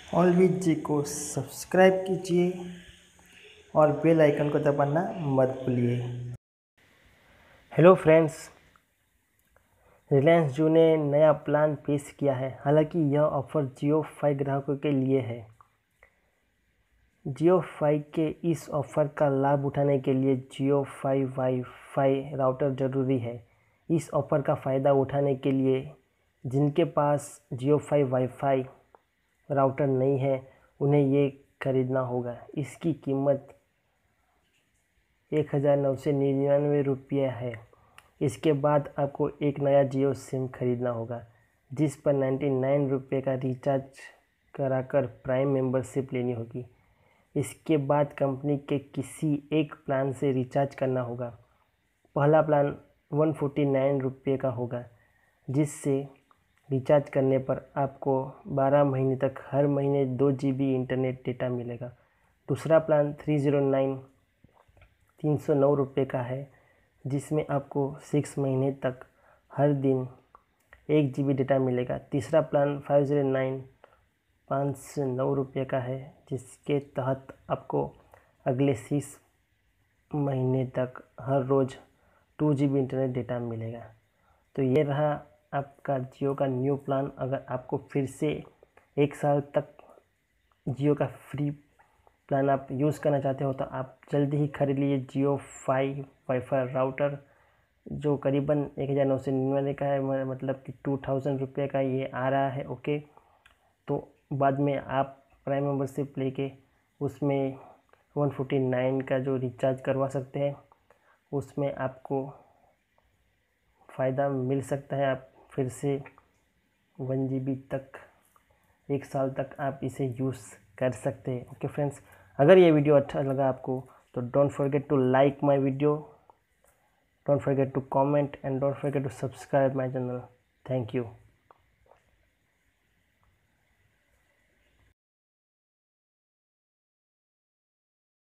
ऑलविज जी को सब्सक्राइब कीजिए और बेल आइकन को दबाना मत भूलिए। हेलो फ्रेंड्स, रिलायंस जियो ने नया प्लान पेश किया है। हालांकि यह ऑफ़र जियो फाई ग्राहकों के लिए है। जियो फाई के इस ऑफ़र का लाभ उठाने के लिए जियो फाई वाईफाई राउटर ज़रूरी है। इस ऑफ़र का फ़ायदा उठाने के लिए जिनके पास जियो फाई वाईफाई राउटर नहीं है उन्हें ये खरीदना होगा। इसकी कीमत 1999 है। इसके बाद आपको एक नया जियो सिम खरीदना होगा, जिस पर 99 का रिचार्ज कराकर प्राइम मेंबरशिप लेनी होगी। इसके बाद कंपनी के किसी एक प्लान से रिचार्ज करना होगा। पहला प्लान 149 का होगा, जिससे रिचार्ज करने पर आपको 12 महीने तक हर महीने 2 GB इंटरनेट डेटा मिलेगा। दूसरा प्लान 309 का है, जिसमें आपको 6 महीने तक हर दिन 1 GB डेटा मिलेगा। तीसरा प्लान 509 का है, जिसके तहत आपको अगले 6 महीने तक हर रोज़ 2 GB इंटरनेट डेटा मिलेगा। तो ये रहा आपका जियो का न्यू प्लान। अगर आपको फिर से 1 साल तक जियो का फ्री प्लान आप यूज़ करना चाहते हो तो आप जल्दी ही खरीद लीजिए जियो फाई वाईफाई राउटर, जो करीबन 1999 का है, मतलब कि 2000 का ये आ रहा है। ओके, तो बाद में आप प्राइम मेंबरशिप लेके उसमें 149 का जो रिचार्ज करवा सकते हैं, उसमें आपको फ़ायदा मिल सकता है। आप फिर से 1 GB तक 1 साल तक आप इसे यूज़ कर सकते हैं। ओके फ्रेंड्स, अगर ये वीडियो अच्छा लगा आपको तो don't forget to like my video, don't forget to comment and don't forget to subscribe my channel. Thank you.